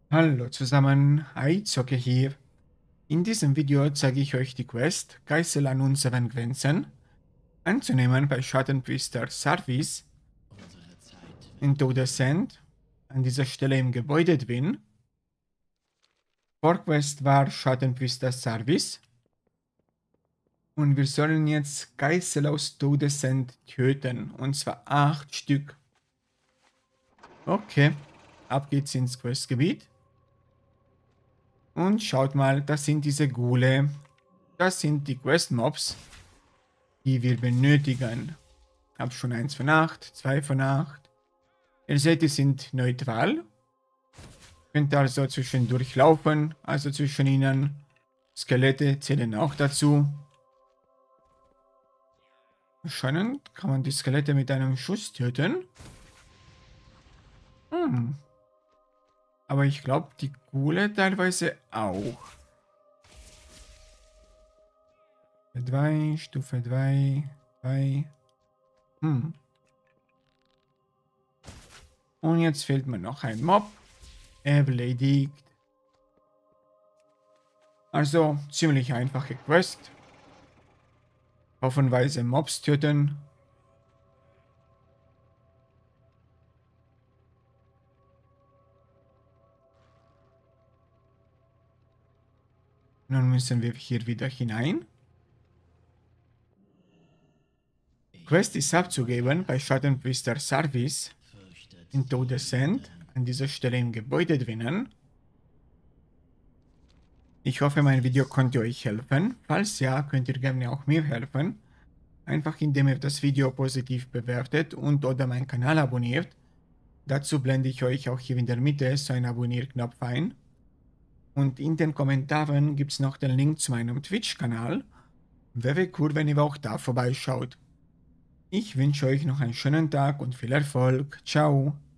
Hallo zusammen, Zocke hier. In diesem Video zeige ich euch die Quest Geißel an unseren Grenzen anzunehmen bei Schattenpriester Sarvis in Todesend, an dieser Stelle im Gebäude drin. Vorquest war Schattenpriester Sarvis und wir sollen jetzt Geißel aus Todesend töten, und zwar 8 Stück. Okay, ab geht's ins Questgebiet. Und schaut mal, das sind diese Ghule. Das sind die Quest-Mobs, die wir benötigen. Hab schon 1 von 8, 2 von 8. Ihr seht, die sind neutral. Könnt also zwischendurch laufen, also zwischen ihnen. Skelette zählen auch dazu. Anscheinend kann man die Skelette mit einem Schuss töten. Aber ich glaube, die Ghule teilweise auch. Stufe 2, Stufe 2, 2. Und jetzt fehlt mir noch ein Mob. Erledigt. Also ziemlich einfache Quest. Hoffenweise Mobs töten. Nun müssen wir hier wieder hinein. Quest ist abzugeben bei Schattenpriester Sarvis in Todesend, an dieser Stelle im Gebäude drinnen. Ich hoffe, mein Video konnte euch helfen. Falls ja, könnt ihr gerne auch mir helfen. Einfach indem ihr das Video positiv bewertet und oder meinen Kanal abonniert. Dazu blende ich euch auch hier in der Mitte so einen Abonnierknopf ein. Und in den Kommentaren gibt es noch den Link zu meinem Twitch-Kanal. Wäre cool, wenn ihr auch da vorbeischaut. Ich wünsche euch noch einen schönen Tag und viel Erfolg. Ciao.